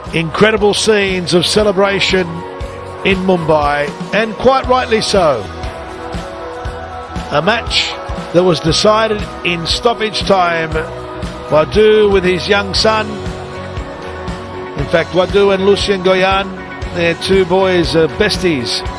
Incredible scenes of celebration in Mumbai, and quite rightly so. A match that was decided in stoppage time. Wadoo with his young son. In fact, Wadoo and Lucien Goyan, their two boys are besties.